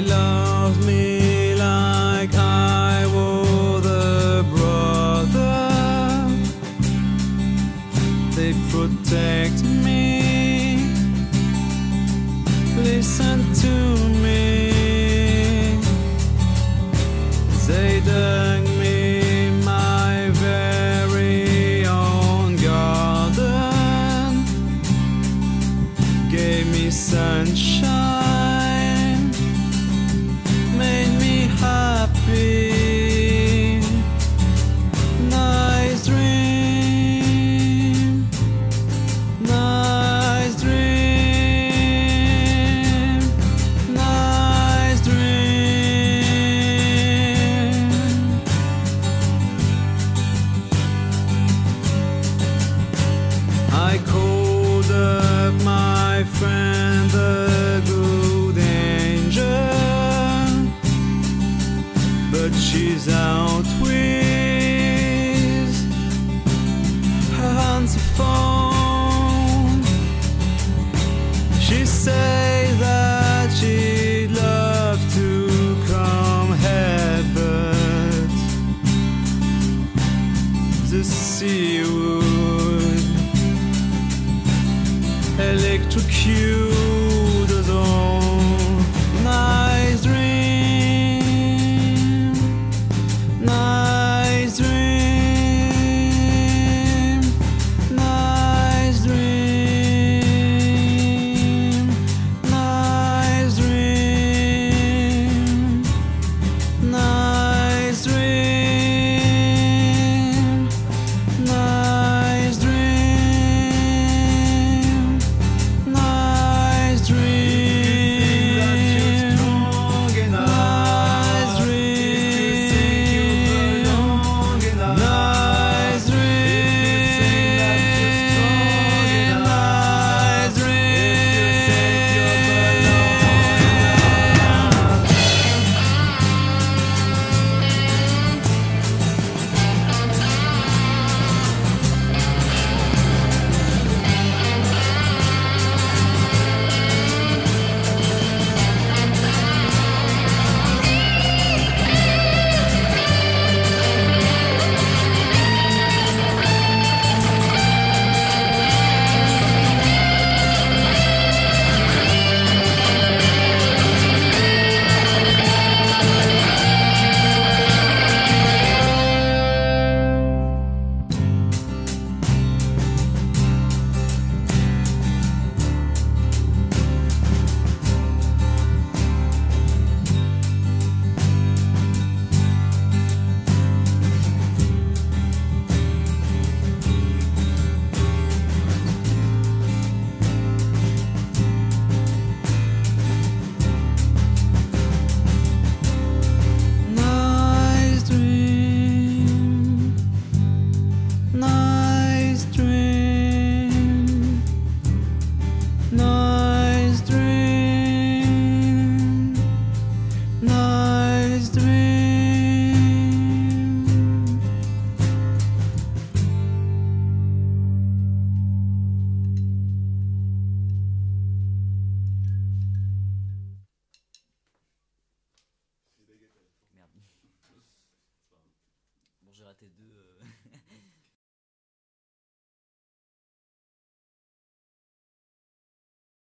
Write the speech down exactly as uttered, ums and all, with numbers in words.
love me like I was a brother. They protect me, listen to me. They dug me my very own garden, gave me sunshine, made me happy. Nice dream, nice dream, nice dream. I called up my friend the good angel, but she's out with her hands phone. She say that she'd love to come here, but the sea would electrocute us all. Nice dream, nice dream, nice dream, nice dream, nice dream, nice dream, nice dream, nice dream, nice Merde. Bon, j'ai raté deux. euh,